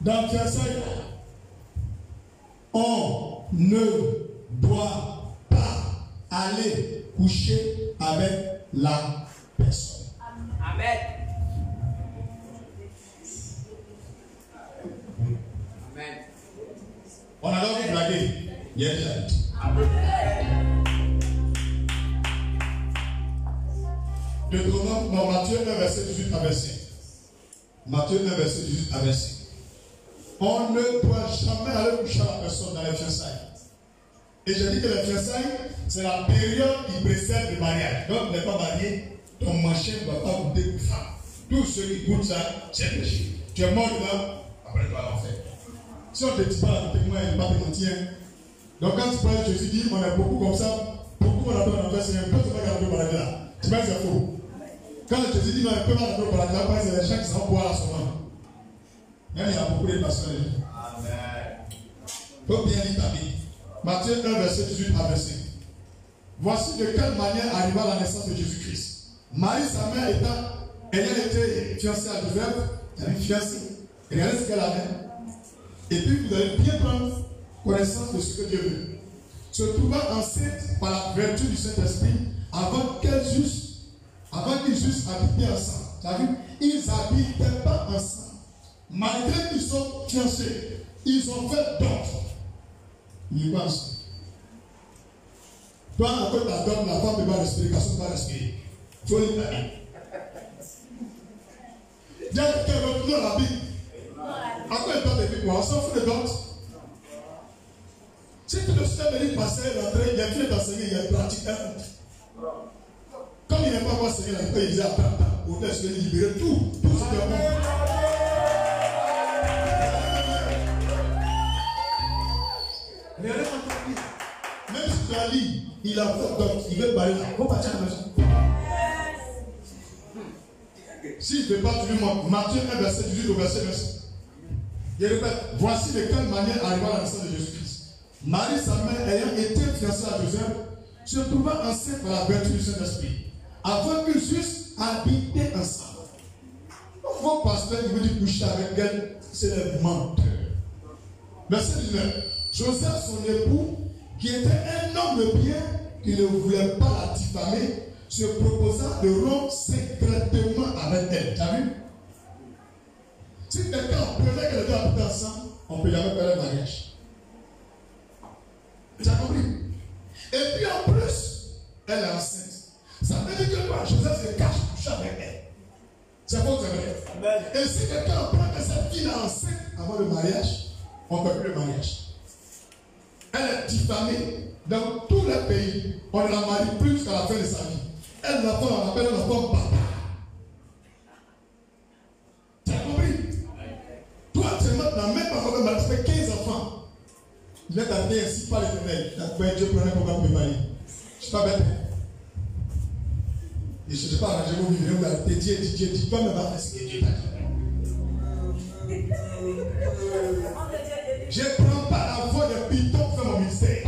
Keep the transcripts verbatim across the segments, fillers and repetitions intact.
dans le fiançailles, on ne doit pas aller coucher avec la personne. Amen. Amen. On a donc blagué. Il y a déjà. Deutéronome, non, Matthieu un, verset dix-huit à vingt-cinq. Matthieu un, verset dix-huit à vingt-cinq. On ne doit jamais aller coucher à la personne dans les fiançailles. Et j'ai dit que les fiançailles, c'est la période qui précède le mariage. Donc, tu n'es pas marié, ton machin ne va pas goûter une femme. Tous ceux qui goûtent ça, c'est péché. Tu es mort dedans, après tu vas l'enfer. Si on ne te dit pas la témoin, il ne va pas te mentir. Donc, quand tu parles de Jésus, dit, on est beaucoup comme ça, beaucoup on attend l'enfer, c'est un peu ce que tu vas garder là. Tu vois, c'est faux. Quand Jésus dit, on peut pas attendre par là, c'est les gens qui s'en boivent à son nom. Même il y a beaucoup de personnes. Amen. Il faut bien lire ta Bible. Matthieu un, verset dix-huit à vingt-cinq. Voici de quelle manière arriva la naissance de Jésus-Christ. Marie, sa mère, étant, ayant été fiancée à Joseph, elle avait fiancée. Regardez ce qu'elle avait. Et puis vous allez bien prendre connaissance de ce que Dieu veut. Se trouvant enceinte par la vertu du Saint-Esprit, avant qu'elles eussent, avant qu'ils eussent habité ensemble. Tu as vu? Ils n'habitaient pas ensemble. Malgré qu'ils sont fiancés, ils ont fait d'autres. Ils pensent. Toi, quand tu adoptes, la femme ne va respirer, la personne ne va respirer. Il faut lire la Bible. Il y a quelqu'un qui veut toujours la Bible. Après, il doit te dire quoi? On s'en fout de d'autres. Si tu le sais, venir passer, rentrer, il y a qui est enseigné, il y a pratique. Comme il n'est pas enseigné, il disait attends, attends, au test, je vais libérer tout, tout ce qui est bon. Même si tu as lu, il a fait donc, il veut parler là. Il faut partir à la maison. Si je ne vais pas toujours moi, Matthieu un, verset dix-huit au verset vingt-cinq. Je répète, voici de quelle manière arriva la naissance de Jésus-Christ. Marie, sa mère, ayant été fiancée à Joseph, se trouvant enceinte par la vertu du Saint-Esprit, avant qu'ils eussent habité ensemble. Mon pasteur, il veut dire coucher avec elle, c'est le menteur. Verset dix-neuf. Joseph, son époux, qui était un homme de bien, qui ne voulait pas la diffamer, se proposa de rompre secrètement avec elle. Tu as vu? Si quelqu'un apprenait que les deux habitaient ensemble, on peut jamais faire un mariage. Tu as compris? Et puis en plus, elle est enceinte. Ça veut dire que toi, Joseph se cache coucher avec elle. C'est faux, c'est vrai. Et si quelqu'un apprend que cette fille est enceinte avant le mariage, on ne peut plus le mariage. Elle est diffamée dans tous les pays. On ne la marie plus jusqu'à la fin de sa vie. Elle n'a pas, on appelle l'enfant papa. Tu as compris? Toi, tu es maintenant, même pas comme tu fais quinze enfants. Il est arrivé ainsi par l'éternel. Dieu prenait pour me parler. Je ne suis pas bête. Et je ne sais pas arranger vos vidéos. Vous avez dit, dit, dit, dit, toi, mais va faire ce que Dieu t'a dit. Je ne prends pas la voix de Python pour faire mon ministère.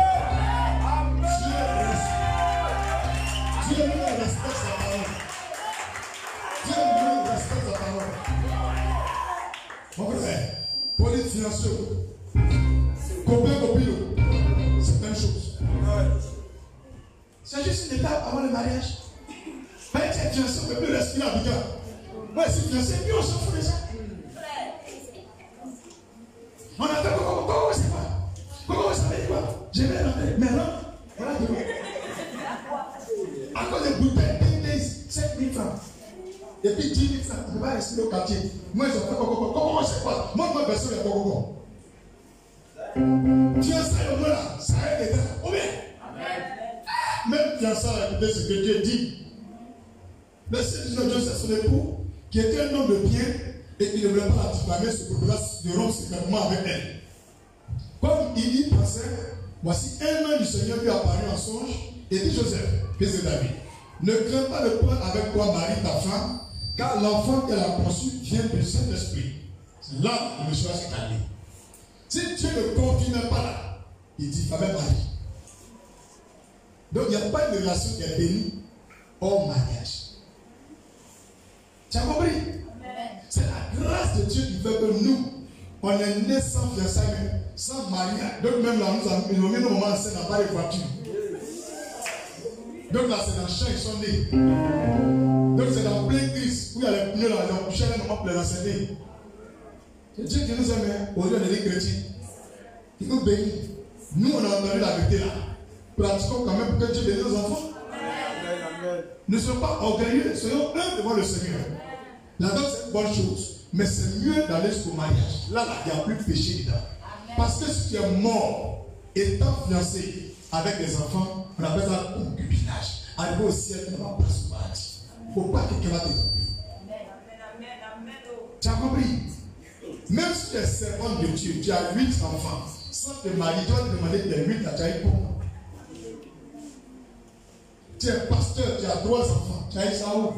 Dieu me respecte sa parole. Dieu me respecte sa parole. Mon frère, police financière, copain, copine, c'est plein de choses. C'est juste une étape avant le mariage. Mais tu es fiancé, on ne peut plus respirer à Bika. Moi, je suis fiancé, puis on s'en fout de ça. On a fait Coco, Coco, c'est quoi? Coco, ça veut dire quoi? Je vais rentrer. Mais non, voilà de moi. À cause des bouteilles, dix, sept mille francs. Et puis dix mille francs, on ne peut pas respirer au quartier. Moi, ils ont fait Coco, Coco, Coco, c'est quoi? Moi, moi, personne n'est Coco. Fiançailles au moins là, ça aide les gens. Ou bien? Même fiançailles, écoutez ce que Dieu dit. Mais c'est Joseph, son époux, qui était un homme de bien, et qui ne voulait pas la diffamer, se proposa de rompre secrètement avec elle. Comme il y pensait, voici un ange du Seigneur lui apparut en songe et dit Joseph, fils de David, ne crains pas de prendre avec toi Marie ta femme, car l'enfant qu'elle a conçu vient du Saint-Esprit. C'est là que le choix s'est calmé. Si Dieu ne continue pas là, il diffamait Marie. Donc il n'y a pas une relation qui est bénie hors mariage. Tu as compris? C'est la grâce de Dieu qui fait que nous, on est né sans fiançailles, sans mariage. Donc même là, nous avons mis nos moments en scène, n'a pas de voiture. Donc là, c'est dans le champ, ils sont nés. Donc c'est dans plein crise, où il y a les pneus là, ils ont couché les moments pour les enseigner. C'est Dieu qui nous aime, au lieu des chrétiens. Il nous bénit. Nous, on a entendu la vérité là. Pratiquons quand même pour que Dieu bénisse nos enfants. Ne soyons pas orgueilleux, soyons humbles devant le Seigneur. La dot, c'est une bonne chose. Mais c'est mieux d'aller jusqu'au mariage. Là, là, il n'y a plus de péché dedans. Parce que si tu es mort, étant fiancé avec des enfants, on appelle ça concubinage. Arrivé au ciel, tu n'as pas place au paradis. Il ne faut pas que quelqu'un va te tromper. Tu as compris? Même si tu es servante de Dieu, tu as huit enfants. Sans te marier, tu vas te demander tes huit à Tchaïko. Tu es pasteur, tu as trois enfants. Tu as eu ça où?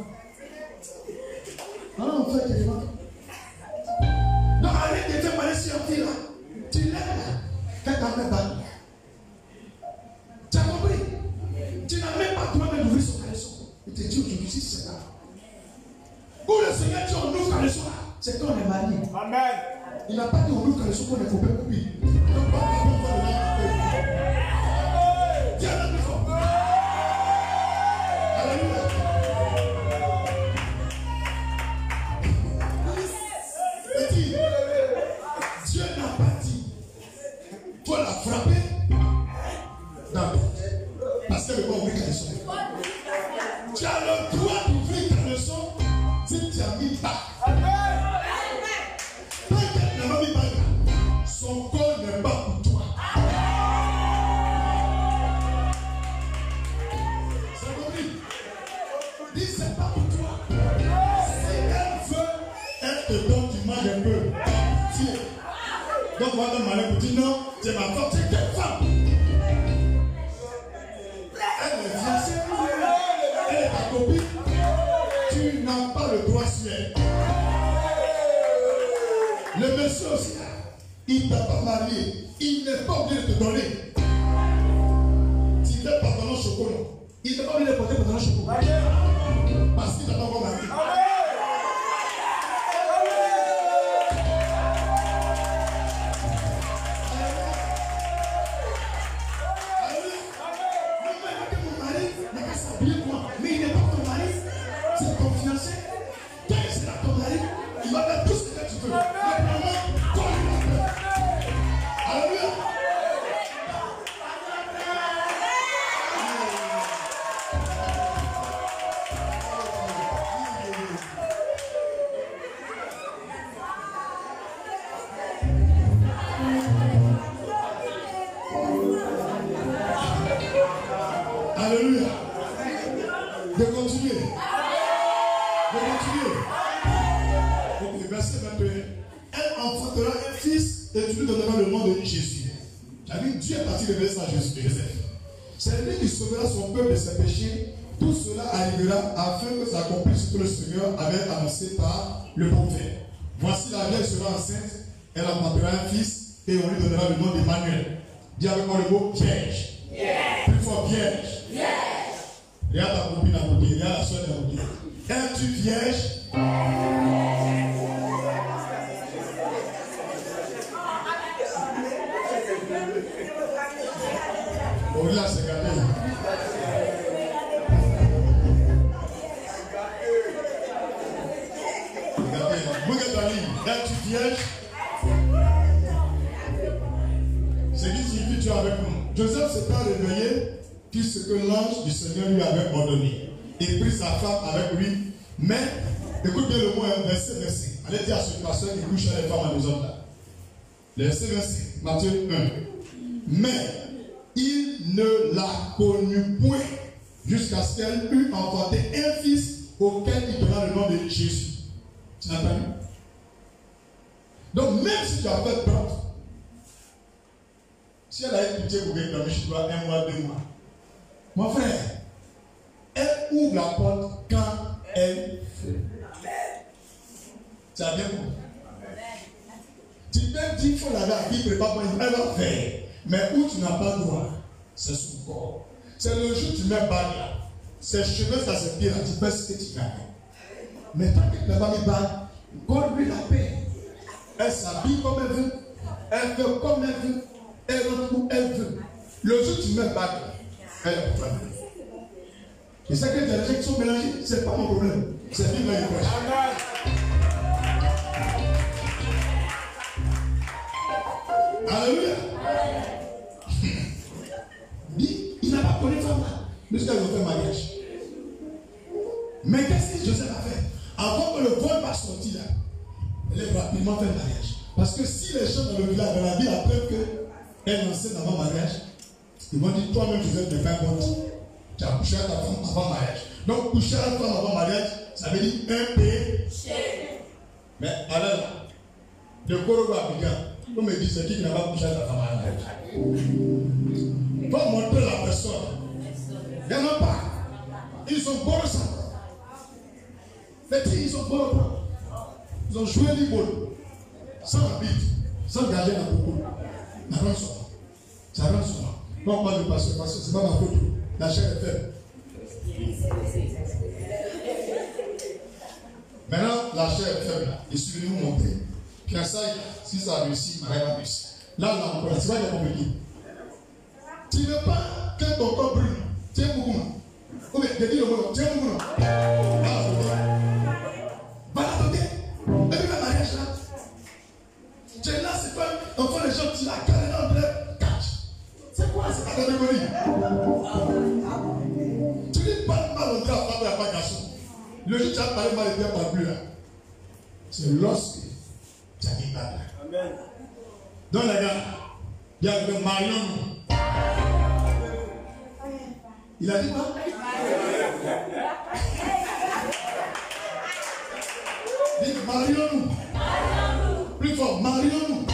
Ah non, on fait que non. Non, arrête de te marier sur un fil là. Tu l'aimes là. Quand tu n'as même pas. Tu as compris? Tu n'as même pas toi-même d'ouvrir son caleçon. Il te dit aujourd'hui, si c'est là. Où le Seigneur dit on ouvre le caleçon là, c'est quand on est marié. Amen. Il n'a pas dit on ouvre le caleçon pour les copains copines. Donc, pas de Dieu a notre fort. Alléluia. Petit, Dieu n'a pas dit il faut la frapper. Non, parce qu'elle ne peut pas ouvrir le caleçon. Tu as le droit d'ouvrir le caleçon si tu as mis bas. Tant qu'elle n'a pas mis bas, son corps n'est pas pour toi. C'est compris? Dis c'est pas pour toi. Si elle veut, elle te donne, tu manges un peu. Tiens. Donc moi dans ma lèvre, dis non, tu es ma femme, tu es quelle femme? Elle est fiancée, elle est ta copine. Tu n'as pas le droit sur elle. Le monsieur aussi, il ne t'a pas marié. Il n'est pas obligé de te donner. Tu n'es pas dans le chocolat. Il n'est pas obligé de porter dans le chocolat. Parce qu'il n'a pas encore marié. Mais il n'est pas ton mari, c'est ton fiancé. Quand il sera ton mari, il va faire tout ce que tu veux. Mais vraiment, toi, il va faire. Alléluia. Alléluia. De continuer. De continuer. Ok, verset vingt et un. Elle enfantera un fils et tu lui donneras le nom de Jésus. J'avais dit Dieu est parti de ça à Joseph. C'est lui qui sauvera son peuple de ses péchés. Tout cela arrivera afin que s'accomplisse ce que le Seigneur avait annoncé par le prophète. Voici la vierge sera enceinte, elle enfantera un fils et on lui donnera le nom d'Emmanuel. Dis avec moi le mot vierge. Yes. Plus fort vierge. Yes. Regarde ta copine à côté, regarde la soeur à côté. Es-tu vierge? Oh là, c'est gardé. Regardez, regarde ta ligne. Es-tu vierge? C'est qui signifie tu es avec nous. Joseph s'est pas réveillé puisque l'ange du Seigneur lui avait ordonné. Il prit sa femme avec lui. Mais, écoute bien le mot, verset vingt-cinq. Allez dire à ce pasteur qui couche les femmes à nous autres là. Verset vingt-cinq, Matthieu un. Mais, il ne l'a connut point jusqu'à ce qu'elle eût enfanté un fils auquel il donna le nom de Jésus. Tu n'as pas vu? Donc, même si tu as fait peur, si elle a eu pitié pour quelqu'un, je dois un mois, deux mois. Mon frère, elle ouvre la porte quand elle fait. Tu as bien compris? Tu peux dire qu'il faut la vie, prépare pas, elle va faire. Mais où tu n'as pas droit, c'est son corps. C'est le jour où tu mets bague là. Ses cheveux, ça se pied là, tu fais ce que tu gagnes. Mais tant que tu n'as pas mis bague, God lui la paix. Elle s'habille comme elle veut. Elle fait comme elle veut. Elle rentre où elle veut. Le jour où tu mets bague, elle est pour toi. Et ça que les gens qui sont mélangés, ce n'est pas mon problème. C'est vivre dans les poches. Alléluia. Il n'a pas connu femme jusqu'à leur faire mariage. Mais qu'est-ce que Joseph a fait? Avant que le vol va sortir là, elle a rapidement fait le mariage. Parce que si les gens dans le village, dans la ville, apprennent qu'elle enseigne avant mariage, ils vont dire toi-même Joseph n'est pas un bon type. Tu as couché à ta femme avant mariage. Donc coucher à ta femme avant mariage, ça veut dire un péché. Mais alors, de Korogo à Bigan, on me dit c'est qui qui n'a pas couché à ta femme avant mariage. Il faut montrer la personne. Il n'y en a pas. Ils ont beau ça. Les filles, ils ont beau ça. Ils ont joué les boules. Sans habit, sans garder la beaucoup. Ça rend souvent. Ça rend souvent. Non, on parle de pasteur, parce que ce n'est pas ma faute. La chair est faible. Maintenant, la chair est faible. Et suivez-nous montrer. Puis ça, si ça a réussi, ma rêve a réussi. Là, là encore, c'est pas qu'il y a compliqué. Tu ne veux pas que ton corps brûle. Tiens, beaucoup. Ou bien, je dis le mot, tiens, beaucoup. Va la toquer. Et puis, le mariage là. Tu es là, c'est pas. Enfin, les gens, tu la calent dans le catch. C'est quoi cette catégorie? Tu dis pas mal au gars, pas de la pas garçon. Le jour où tu as parlé mal et bien pas plus là. C'est lorsque tu as dit mal. Amen. Donc, les gars, il y a le Marion. Il a dit quoi? Dites marions-nous. Plus fort, marions-nous.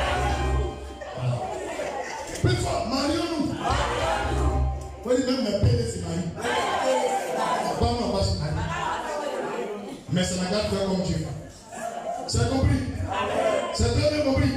Plus fort, marions-nous. Vous dites même mes pères c'est mari. Pas moi, pas c'est mari. Mais ça n'a qu'à faire comme Dieu. C'est compris? C'est très bien compris.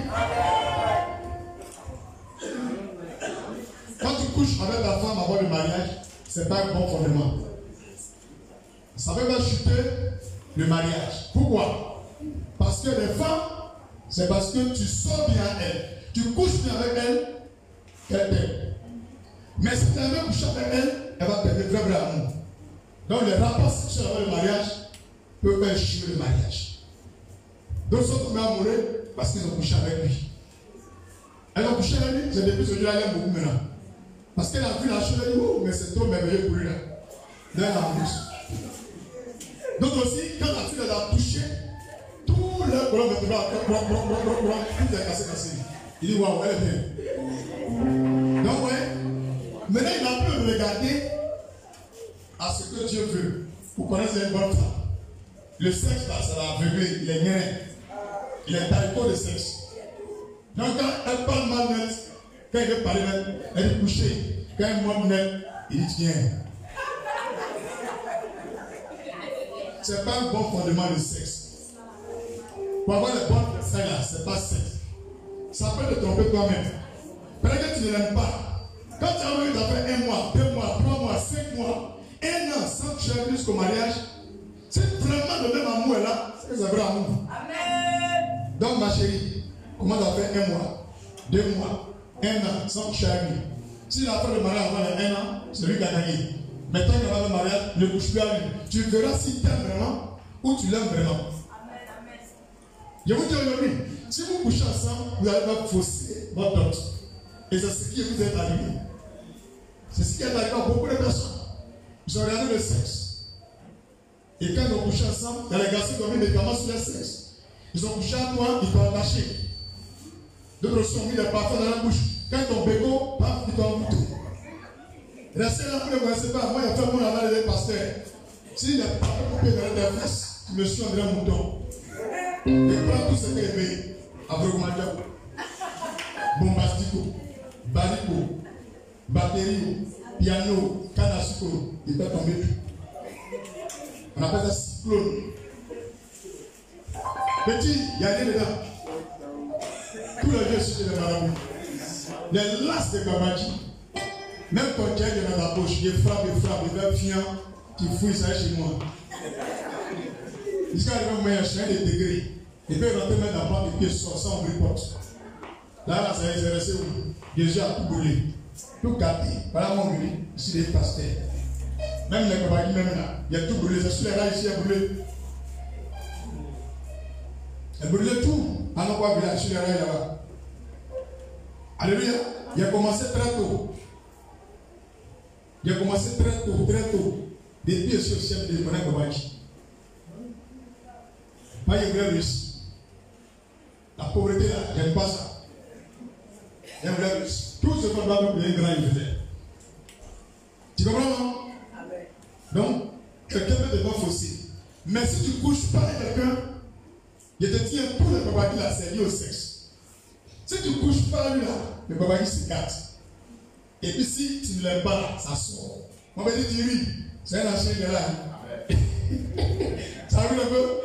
Quand tu couches avec ta femme avant le mariage, ce n'est pas un bon fondement. Ça veut pas chuter le mariage. Pourquoi? Parce que les femmes, c'est parce que tu sors bien à elle. Tu couches bien avec elle, qu'elle t'aime. Mais si tu n'as pas couché avec elle, elle va perdre vrai vrai amour. Donc les rapports sexuels avant le mariage peuvent faire chier le mariage. D'autres sont tombés amoureux parce qu'ils ont couché avec lui. Elles ont couché avec lui, c'est depuis ce jour-là, elle aime beaucoup maintenant. Parce qu'elle a vu la chose, elle dit, oh, mais c'est trop merveilleux pour lui là. Dans la bouche. Donc aussi, quand la fille a touché, tout le colonne de tout est cassé, cassé. Il dit, waouh, elle est bien. Donc, ouais, maintenant il n'a plus de regarder à ce que Dieu veut. Vous connaissez une bonne femme. Le sexe, là, ça l'a aveuglé, il est nien. Il est taricot de sexe. Donc, quand elle parle mal net, quand il veut parler net, elle est couchée. Quand elle monte net, il dit tiens. Ce n'est pas un bon fondement de sexe. Pour avoir les bonnes personnes là, ce n'est pas sexe. Ça peut te tromper toi-même. Peut-être que tu ne l'aimes pas. Quand tu as envie de faire un mois, deux mois, trois mois, cinq mois, un an sans que tu aies jusqu'au mariage, c'est vraiment le même amour là, c'est un vrai amour. Amen. Donc ma chérie, comment tu as fait un mois, deux mois, un an sans que tu aies lui. Si la fin de mariage avant un an, c'est lui qui a gagné. Mais tant qu'il y a le mariage, ne bouge plus à lui. Tu verras s'il t'aime vraiment ou tu l'aimes vraiment. Amen, amen. Je vous dis aujourd'hui, si vous couchez ensemble, vous allez pas fausser votre dot. Et c'est ce qui vous est arrivé. C'est ce qui est arrivé à beaucoup de personnes. Ils ont regardé le sexe. Et quand ils ont couché ensemble, il y a les garçons qui ont mis des médicaments sur le sexe. Ils ont couché à toi, ils t'ont attaché. D'autres ont mis des parfums dans la bouche. Quand ils t'ont béco, paf, ils t'ont embouté. Restez là, vous ne connaissez pas. Moi, il y a fait mon aval des pasteurs. S'il n'est pas coupé dans les fesses, tu me suis en un mouton. Et prends tout ce qui est éveillé. Abrogmadia, bombastico, barico, batterie, piano, canne à sucre, il peut tomber tout. On appelle ça cyclone. Petit, il y a rien dedans. Tous les dieux sont des marabouts. Les lasses de Babaji. Même quand tu es dans ta poche, il frappe, il frappe, il va fiant, tu fouilles ça chez moi. Jusqu'à arriver au moyen, je suis un des degrés. Il peut rentrer même dans le pied sort sans ouvrir porte. Là, là, ça est resté où Jésus a tout brûlé. Tout gâté. Voilà mon venu. Ici, les pasteurs. Même les compagnies, même là. Il y a tout brûlé. C'est sur les rails ici, il a brûlé. Il a brûlé tout. À nos quoi village, sur les rails là-bas. Alléluia. Il a commencé très tôt. Il a commencé très tôt, très tôt. Depuis sur le chef de Monaco Baki. Pas une vraie réussite. La pauvreté là, j'aime pas ça. J'aime la réussite. Tout ce qu'on doit nous payer grand, il faisait. Tu comprends, non? Donc, quelqu'un peut te voir fausser. Mais si tu couches pas avec quelqu'un, il te tient pour le babaki là, c'est lié au sexe. Si tu couches pas avec lui là, le babaki se gâte. Et puis si tu ne l'aimes pas là, ça sort. On va dire, tu ris. C'est un ancien de là. Ça arrive un peu?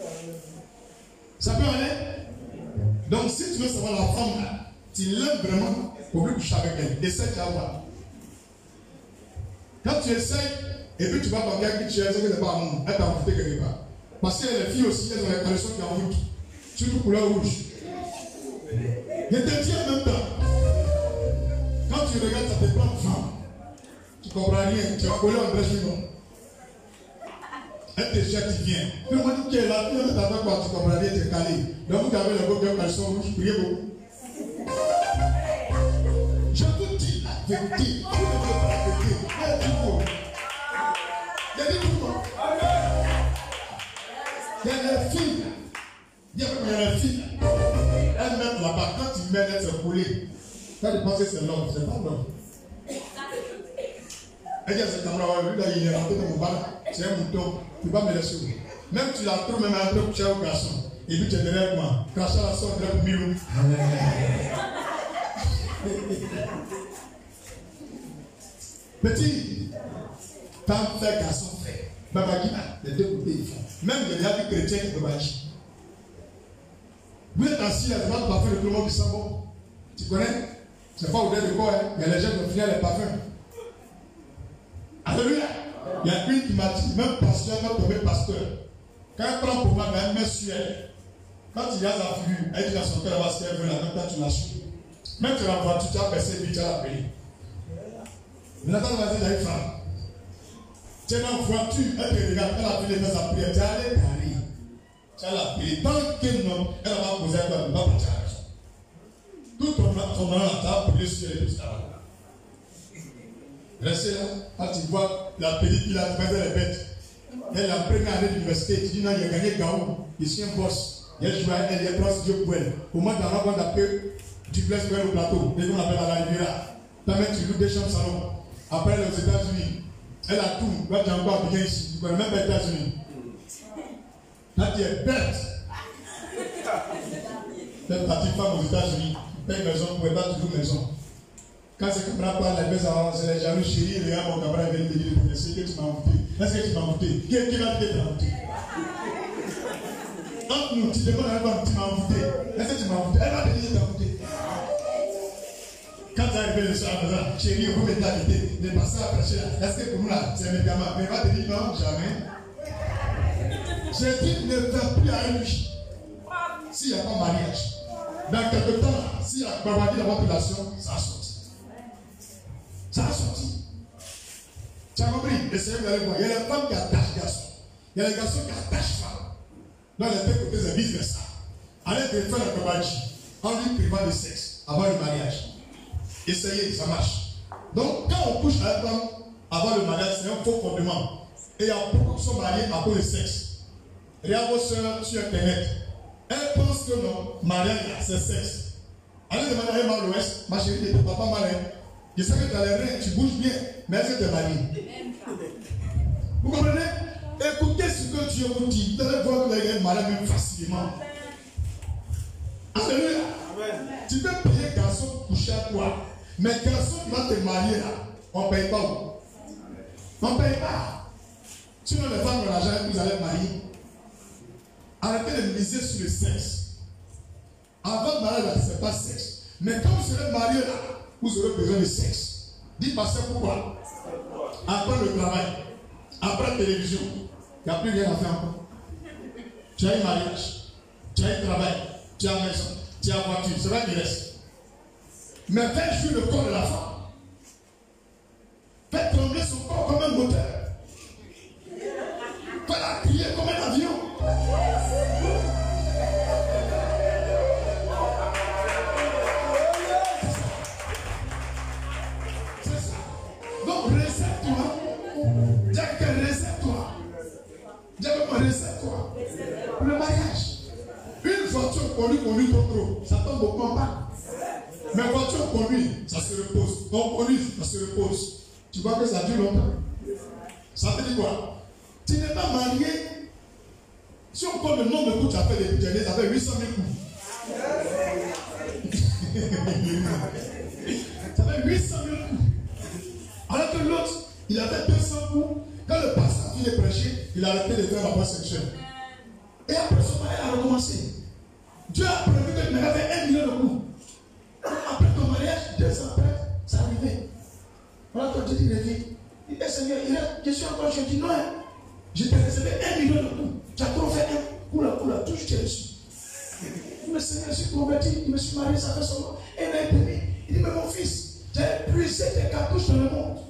Ça peut aller? Donc si tu veux savoir la femme là, tu l'aimes vraiment, pour lui coucher avec elle. Essaye de voir. Quand tu essayes, et puis tu vas dans quelqu'un qui tu essaies que tu n'es pas amour, elle t'a envoûté quelque part. Parce que les filles aussi, elles ont les caleçons qui envoûtent. Surtout couleur rouge. Je te dis en même temps, quand tu regardes, ça te prend femme. Tu comprends rien, tu vas coller en brèche non. Elle te jette, tu viens. Tout le monde dit que la fille, elle t'attend quoi, tu comprends rien, tu es calé. Donc vous avez le beau caleçon rouge, priez beaucoup. Je vous dis la vérité. Vous ne pouvez pas la vérité. Elle dit quoi? Il dit quoi? Il y a des filles. Il y a des filles. Elles mettent là-bas. Quand tu mets, elles se collent. Quand tu penses que c'est l'homme, c'est pas l'homme. Elle dit à ce camarade, lui là, il est rentré dans mon bar. C'est un mouton. Tu ne peux pas me laisser où. Même tu la trouves, même un peu couché au garçon. Et puis tu es derrière moi. Crachat la sorte de Milou. Petit, femme, frère, garçon, frère. Babaki, les deux côtés, ils font. Même les gars chrétiens qui peuvent agir. Vous êtes assis, il y a des gens qui parfums, tout le monde qui sent bon. Tu connais? C'est pas au delà de quoi, hein? Il y a les gens qui ont fini les parfums. Alléluia. Il y a une qui m'a dit, même pasteur, même tombé pasteur. Quand elle prend pour moi, elle met sur elle. Quand il y a sa figure, elle dit dans son cœur, elle va ce qu'elle veut, la même temps tu la suis. Même tu la vois, tu as percé, puis tu as appelé. Maintenant, on va dire, il y a une femme. Tu es dans la voiture, elle te regarde, elle a fait les sa prière, tu es allé Paris. Tu as l'appelé. Tant qu'elle non, elle va poser à toi, elle ne va pas te la raison. Tout ton nom là, tu as appelé sur elle, tout ça. Restez là, quand tu vois la pellicule, tu faisais les bêtes. Elle la première année d'université, tu dis non, il a gagné Gaou, il est un boss. Il a joué à elle, il est proche Dieu pour elle. Au moins, dans la bande d'appel, tu places pour elle au plateau, et on appelle à la Riviera. Tu tu loues des chambres salon. Après, les États-Unis, elle a tout. Là, tu as encore bien ici. Tu ne connais même pas les États-Unis. Là, tu es bête. Tu es partie femme aux États-Unis. Tu payes maison pour elle, pas toujours maison. Quand ces camarades parlent, les baisses c'est les jaloux chéris, les gars, mon camarade vient de dire, est-ce que tu m'as envoûté? Est-ce que tu m'as envoûté? Qui va te dire envoûté? Entre nous, tu demandes à elle, tu m'as envoûté. Est-ce que tu m'as envoûté? Elle va te dire, tu m'as envoûté. Quand tu arrives le soir à la maison, chérie, on peut t'arrêter, de passer à prêcher là. Est-ce que pour nous là, c'est un médicament? Mais elle va te dire non, jamais. J'ai dit, ne fais plus à lui. S'il n'y a pas mariage, dans quelque temps, s'il y a pas de votre relation, ça a sorti. Ça a sorti. Tu as compris? Essayez d'aller voir. Il y a les femmes qui attachent les garçons. Il y a les garçons qui attachent les femmes. Dans les deux côtés, c'est vice versa. Allez de faire le cobaji en lui privant de sexe avant le mariage. Essayez, ça marche. Donc, quand on couche avec une femme avant le mariage, c'est un faux fondement. Et il y a beaucoup qui sont mariés à cause du sexe. Regarde vos soeurs sur Internet. Elles pensent que non, mariage, c'est sexe. Allez demander à Emma l'Ouest, ma chérie, t'es papa malin. Je sais que tu as les reins, tu bouges bien, mais est-ce que tu es marié? Vous comprenez? Écoutez ce que Dieu vous dit. Vous allez voir que vous allez marier même facilement. Alléluia. Tu peux payer garçon pour coucher à toi. Mais garçon qui va te marier là, on ne paye pas où? On ne paye pas. Sinon les femmes ont l'argent que vous allez marier. Arrêtez de miser sur le sexe. Avant de marier là, ce n'est pas sexe. Mais quand vous serez marié là, vous aurez besoin de sexe. Dis pasteur pourquoi? Après le travail, après la télévision, il n'y a plus rien à faire encore. Tu as un mariage. tu as un travail, tu as une maison, tu as une voiture, c'est vrai qu'il reste. Mais fais jouer le corps de la femme. Fais trembler son corps comme un moteur. Fais-la crier comme un avion. C'est ça. Donc, réserve-toi. Dis que réserve-toi. Dis que réserve-toi. Le mariage. Une voiture conduite, conduit trop trop. Ça tombe beaucoup en bas. Mais voiture conduite, ça se repose. Donc, conduite, ça se repose. Tu vois que ça dure longtemps. Ça veut dire quoi? Tu n'es pas marié. Si on compte le nombre de coups que tu as fait depuis l'année, ça fait huit cent mille coups. Ça fait huit cent mille coups. Alors que l'autre, il avait deux cents coups. Quand le pasteur finit de prêcher, il a arrêté de faire la voie sexuelle. Et après son mariage a recommencé. Dieu a prévu que tu m'avais fait un million de coups. Après ton mariage, deux ans après, ça arrivait. Voilà quand Dieu dit reviens. Il dit Seigneur, je suis encore, je dis non. Hein. Je t'ai réservé un million de coups. Tu as trop fait un coup là, coup là, tout je t'ai reçu. Il dit Seigneur, je suis converti, je me suis marié, ça fait son nom. Et il m'a imprimé. Il dit mais mon fils, j'ai épuisé tes cartouches dans le monde.